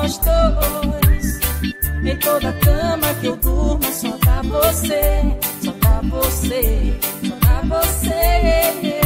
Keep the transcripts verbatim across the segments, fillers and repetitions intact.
nós dois. Em toda cama que eu durmo só dá você, só dá você, só dá você.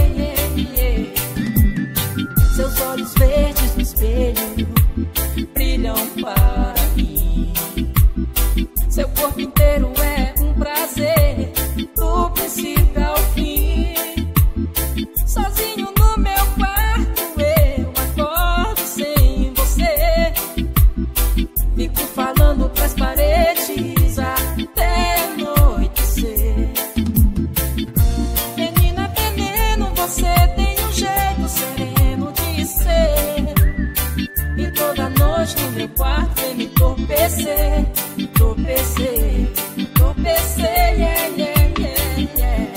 Seus olhos verdes no espelho brilham para mim. Seu corpo inteiro é um prazer, do princípio ao fim. Sozinho no meu quarto eu acordo sem você. Fico falando pras paredes até anoitecer. Menina veneno, você tem um jeito sereno de ser. E toda noite no meu quarto vem me entorpecer, entorpecer, entorpecer, yeah, yeah, yeah, yeah.